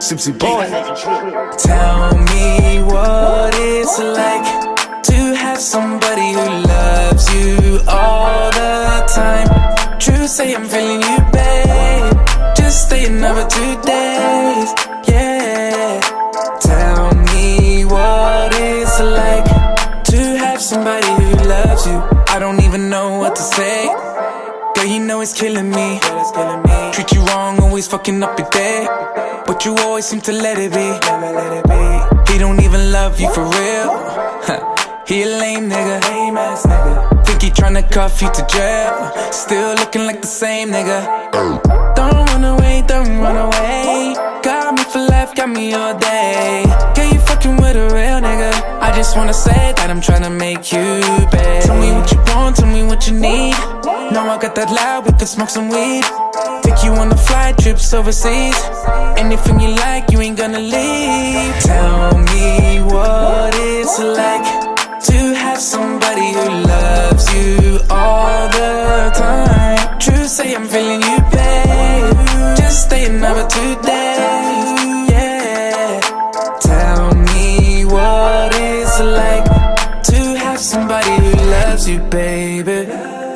Sipsy boy. Tell me what it's like to have somebody who loves you all the time. True, say I'm feeling you, babe. Just stay another 2 days, yeah. Tell me what it's like to have somebody who loves you. I don't even know what to say. Girl, you know it's killing me. Treat you wrong, always fucking up your day, but you always seem to let it be. He don't even love you for real. He a lame nigga. Think he tryna cuff you to jail. Still looking like the same nigga. Don't run away, don't run away. Got me for life, got me all day. Girl, you fucking with a real nigga. I just wanna say that I'm tryna make you bad. Tell me what you want, tell me what you need. Know I got that loud, we can smoke some weed. Take you on the flight trips overseas. Anything you like, you ain't gonna leave. Tell me what it's like to have somebody who loves you all the time. True, say I'm feeling you, babe. Just stay another 2 days, yeah. Tell me what it's like to have somebody who loves you, baby.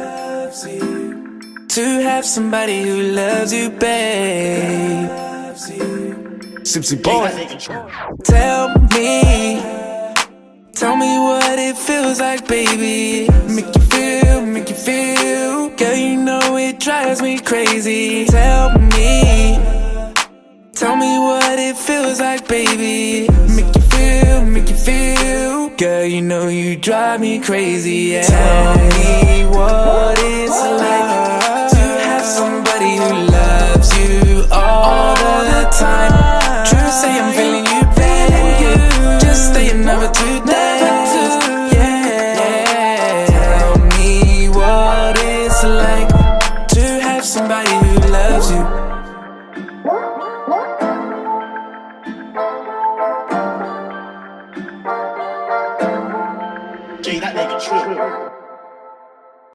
To have somebody who loves you, babe. Sipsy boy. Tell me what it feels like, baby. Make you feel. Girl, you know it drives me crazy. Tell me what it feels like, baby. Make you feel. Girl, you know you drive me crazy, yeah. Tell me what it's like to have somebody who loves you all the time. True, say I'm feeling you, babe. Just stay another 2 days, yeah. Tell me what it's like to have somebody who loves you. Gee, that nigga true.